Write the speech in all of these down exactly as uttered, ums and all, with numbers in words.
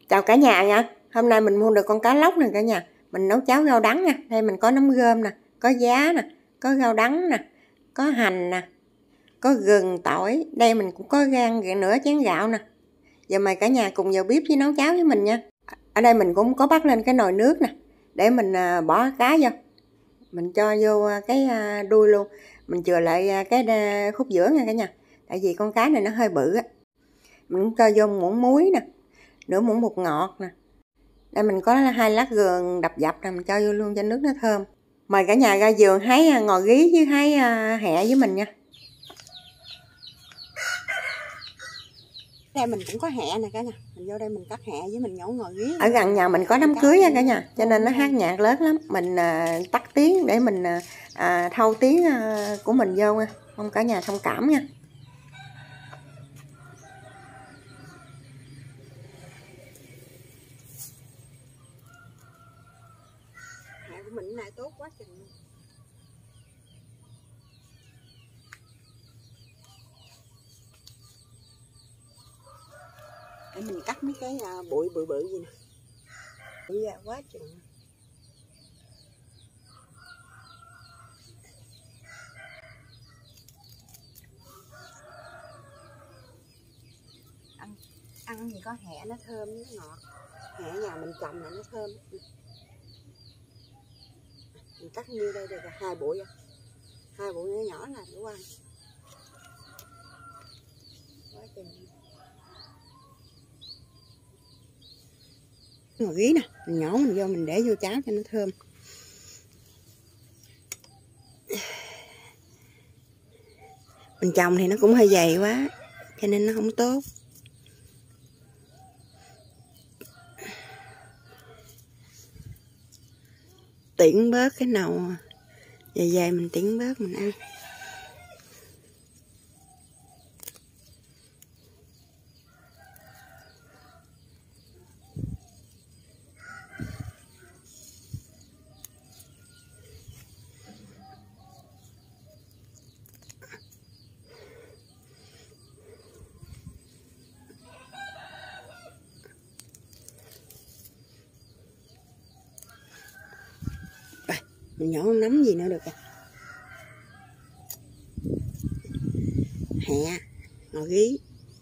Chào cả nhà nha. Hôm nay mình mua được con cá lóc nè cả nhà. Mình nấu cháo rau đắng nha. Đây mình có nấm rơm nè, có giá nè, có rau đắng nè, có hành nè, có gừng, tỏi. Đây mình cũng có rang nửa chén gạo nè. Giờ mời cả nhà cùng vào bếp với nấu cháo với mình nha. Ở đây mình cũng có bắt lên cái nồi nước nè, để mình bỏ cá vô. Mình cho vô cái đuôi luôn. Mình chừa lại cái khúc giữa nha cả nhà. Tại vì con cá này nó hơi bự á. Mình cũng cho vô muỗng muối nè, nửa muỗng bột ngọt nè. Đây mình có hai lát gừng đập dập nè, mình cho vô luôn cho nước nó thơm. Mời cả nhà ra vườn hái ngò rí với hái hẹ với mình nha. Đây mình cũng có hẹ nè cả nhà. Mình vô đây mình cắt hẹ với mình nhổ ngò rí. Ở gần nhà mình có đám cưới nha cả nhà, cho nên nó hát nhạc lớn lắm. Mình uh, tắt tiếng để mình uh, thâu tiếng uh, của mình vô nha. Mong cả nhà thông cảm nha. Của mình này tốt quá chừng luôn. Để mình cắt mấy cái uh, bụi bự bự gì nè. Bụi ra quá chừng. Ăn ăn gì có hẹ nó thơm nó ngọt. Hẹ nhà mình trồng là nó thơm. Mình cắt như đây được hai bụi, hai bụi nhỏ nhỏ là đủ ăn. Quá chừng. Ngò rí nè, mình nhỏ mình vô mình để vô cháo cho nó thơm. Mình trồng thì nó cũng hơi dày quá, cho nên nó không tốt. Tiễn bớt cái nầu dài dài mình tiễn bớt mình ăn. Mình nhỏ con nấm gì nữa được à? Hẹ, ngò rí.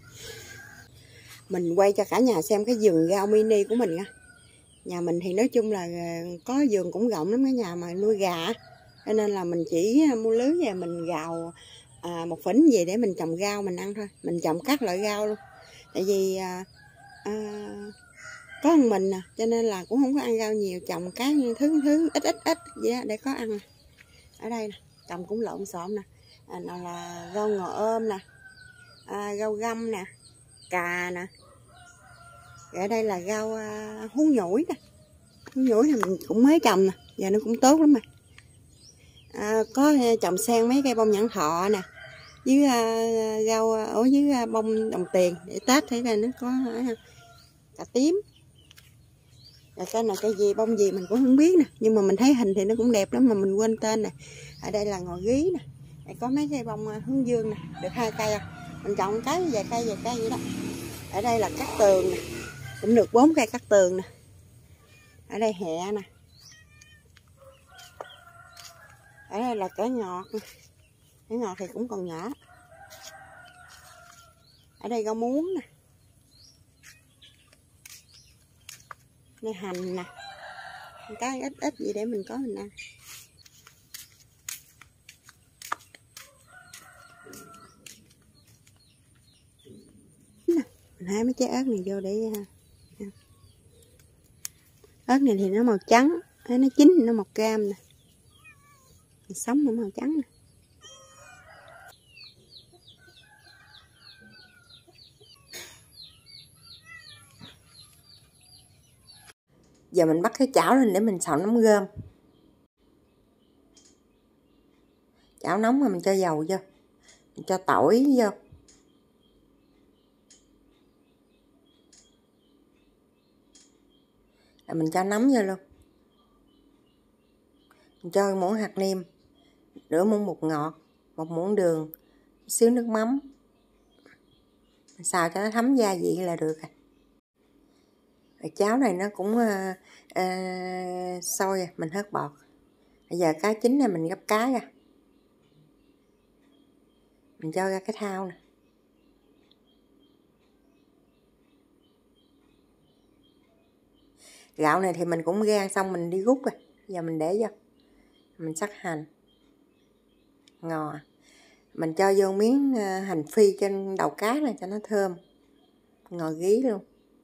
Mình quay cho cả nhà xem cái vườn rau mini của mình nha. Nhà mình thì nói chung là có vườn cũng rộng lắm, cái nhà mà nuôi gà, cho nên là mình chỉ mua lưới và mình gào à, một phỉnh gì để mình trồng rau mình ăn thôi. Mình trồng các loại rau luôn. Tại vì à, à, có một mình nè, cho nên là cũng không có ăn rau nhiều, trồng cái thứ thứ ít ít ít vậy đó để có ăn. Ở đây nè, trồng cũng lộn xộn nè. À, nào là rau ngò ôm nè, à, rau găm nè, cà nè. Rồi ở đây là rau uh, hú nhủi nè. Hú nhủi thì mình cũng mới trồng nè, giờ nó cũng tốt lắm mà. À, có trồng xen mấy cây bông nhãn thọ nè, với uh, rau ở uh, với uh, bông đồng tiền để Tết thấy là nó có uh, cà tím. Rồi cái này cây gì bông gì mình cũng không biết nè, nhưng mà mình thấy hình thì nó cũng đẹp lắm mà mình quên tên nè. Ở đây là ngò rí nè. Đây có mấy cây bông uh, hướng dương nè, được hai cây à. Mình trồng cái vài cây vài cây vậy đó. Ở đây là cát tường nè, cũng được bốn cây cát tường nè. Ở đây hẹ nè. Ở đây là cải ngọt nè. Cải ngọt thì cũng còn nhỏ. Ở đây rau muống nè. Đây hành nè. Cái ít ít gì để mình có mình ăn. Mình hái mấy trái ớt này vô để ăn. Ớt này thì nó màu trắng, nó chín thì nó màu cam nè. Sống nó màu trắng nè. Giờ mình bắt cái chảo lên để mình xào nấm rơm. Chảo nóng mà mình cho dầu vô, mình cho tỏi vô. Rồi mình cho nấm vô luôn. Mình cho muỗng hạt nêm, nửa muỗng bột ngọt, một muỗng đường, xíu nước mắm. Mình xào cho nó thấm gia vị là được rồi. Cháo này nó cũng à, à, sôi, mình hớt bọt. Bây giờ cá chín này mình gấp cá ra, mình cho ra cái thau nè. Gạo này thì mình cũng rang xong mình đi rút rồi, giờ mình để vô, mình sắc hành, ngò, mình cho vô miếng hành phi trên đầu cá này cho nó thơm, ngò gí luôn.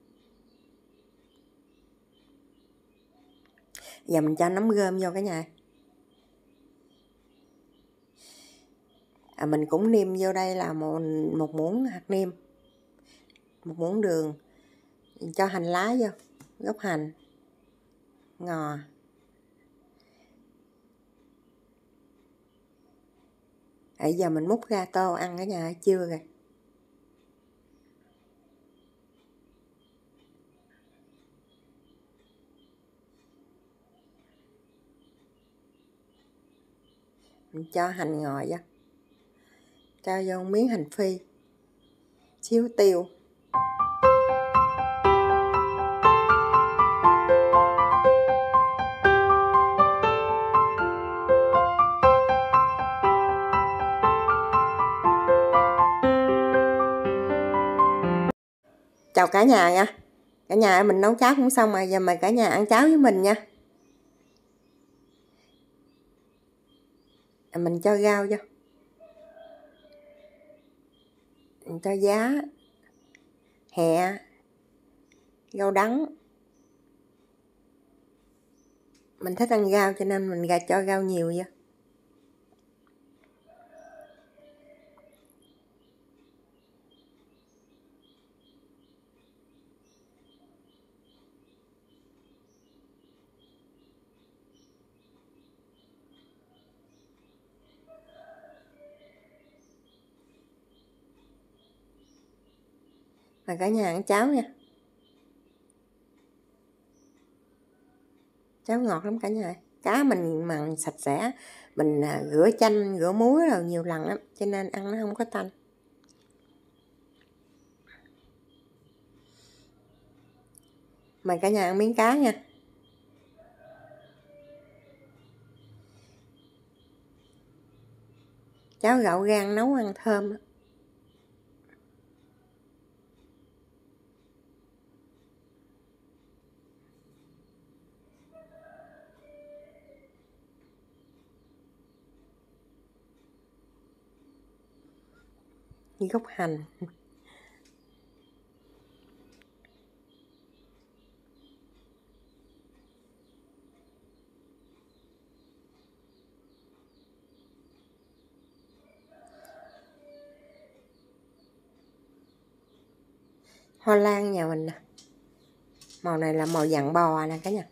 Giờ mình cho nấm rơm vô cả nhà. À, mình cũng nêm vô đây là một, một muỗng hạt nêm, một muỗng đường, mình cho hành lá vô, gốc hành, ngò. Bây giờ mình múc ra tô ăn cả nhà chưa rồi. Mình cho hành ngò vô, cho vô miếng hành phi, xíu tiêu, chào cả nhà nha. Cả nhà mình nấu cháo cũng xong rồi, giờ mời cả nhà ăn cháo với mình nha. Mình cho rau vô, mình cho giá, hẹ, rau đắng. Mình thích ăn rau cho nên mình gà cho rau nhiều vô. Mà cả nhà ăn cháo nha. Cháo ngọt lắm cả nhà. Cá mình mặn sạch sẽ, mình rửa chanh, rửa muối rồi nhiều lần lắm, cho nên ăn nó không có tanh. Mời cả nhà ăn miếng cá nha. Cháo gạo rang nấu ăn thơm. Gốc hành. Hoa lan nhà mình nè. Màu này là màu vàng bò nè cả nhà.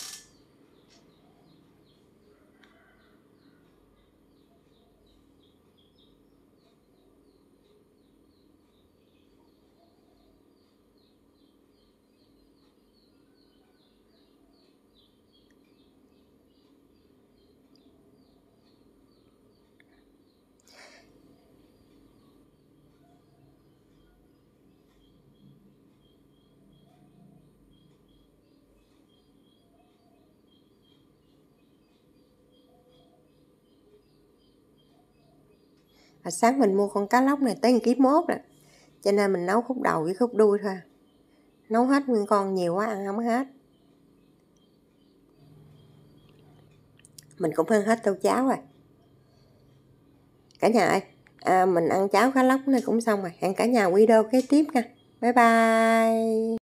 À, sáng mình mua con cá lóc này tới một ký mốt nè, cho nên mình nấu khúc đầu với khúc đuôi thôi. Nấu hết nguyên con nhiều quá ăn không hết. Mình cũng ăn hết tô cháo rồi. Cả nhà ơi, à, mình ăn cháo cá lóc này cũng xong rồi. Hẹn cả nhà video kế tiếp nha. Bye bye.